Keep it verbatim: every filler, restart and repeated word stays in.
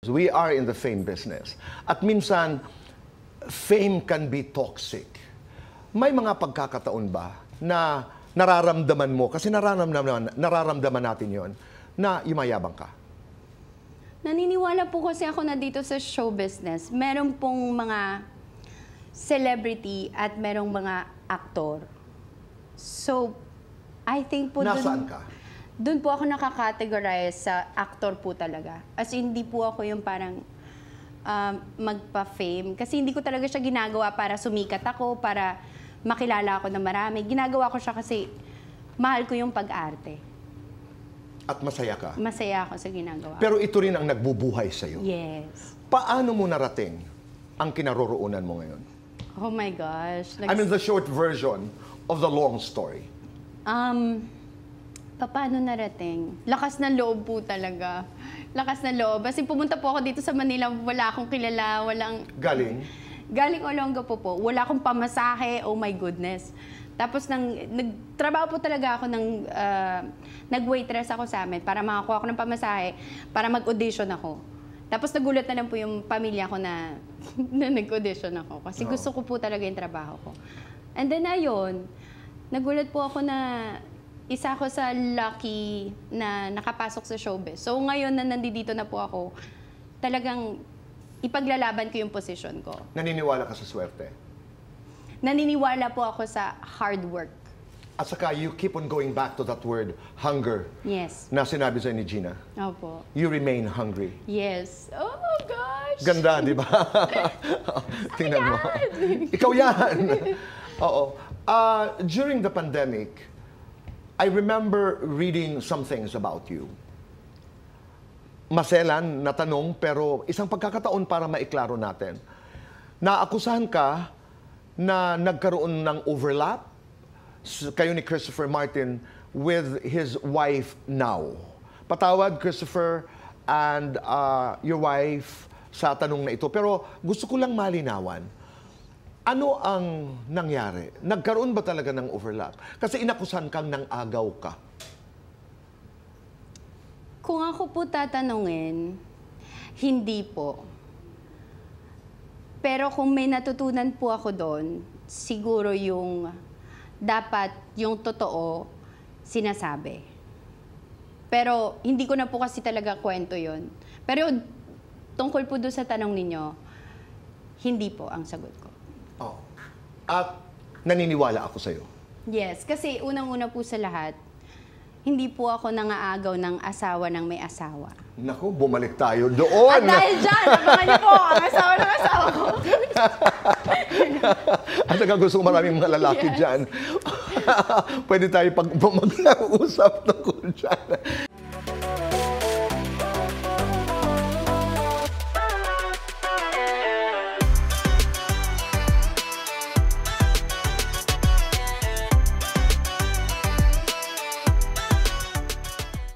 We are in the fame business. At minsan, fame can be toxic. May mga pagkakataon ba na nararamdaman mo, kasi nararamdaman, nararamdaman natin yon, na yumayabang ka? Naniniwala po kasi ako na dito sa show business, meron pong mga celebrity at merong mga aktor. So, I think po Nasaan dun, ka? Doon po ako nakakategorize sa actor po talaga. As in, hindi po ako yung parang um, magpa-fame. Kasi hindi ko talaga siya ginagawa para sumikat ako, para makilala ako ng marami. Ginagawa ko siya kasi mahal ko yung pag-arte. At masaya ka? Masaya ako sa ginagawa. Pero ito rin ang nagbubuhay sa'yo. Yes. Paano mo narating ang kinaroroonan mo ngayon? Oh my gosh. I mean, the short version of the long story. Um... Paano narating? Lakas ng loob po talaga. Lakas ng loob. Kasi pumunta po ako dito sa Manila, wala akong kilala, walang... Galing? Galing Olongapo po. Wala akong pamasahe, oh my goodness. Tapos nang, nagtrabaho po talaga ako ng... Uh, nag-waitress ako sa amin para makakuha ako ng pamasahe, para mag-audition ako. Tapos nagulat na lang po yung pamilya ko na, na nag-audition ako. Kasi oh. gusto ko po talaga yung trabaho ko. And then ayun, nagulat po ako na... isa ako sa lucky na nakapasok sa showbiz. So ngayon na nandito na po ako, talagang ipaglalaban ko yung position ko. Naniniwala ka sa swerte? Naniniwala po ako sa hard work. At saka you keep on going back to that word, hunger. Yes. Na sinabi sa'yo ni Gina. Opo. You remain hungry. Yes. Oh gosh! Ganda, di ba? Tingnan mo. Ikaw yan! Oo. Uh, during the pandemic, I remember reading some things about you. Maselan na tanong, pero isang pagkakataon para maiklaro natin. Naakusahan ka na nagkaroon ng overlap kayo ni Christopher Martin with his wife now. Patawad, Christopher, and uh, your wife sa tanong na ito. Pero gusto ko lang malinawan. Ano ang nangyari? Nagkaroon ba talaga ng overlap? Kasi inakusan kang nang agaw ka. Kung ako po tatanungin, hindi po. Pero kung may natutunan po ako doon, siguro yung dapat yung totoo sinasabi. Pero hindi ko na po kasi talaga kwento yon. Pero tungkol po doon sa tanong ninyo, hindi po ang sagot ko. Oh. At naniniwala ako sa'yo. Yes, kasi unang-una po sa lahat, hindi po ako nangaagaw ng asawa ng may asawa. Naku, bumalik tayo doon! At dahil dyan, abangan niyo po ang asawa ng asawa ko. At saka gusto ko maraming mga lalaki yes. dyan. Pwede tayo pag mag-usap tungkol dyan.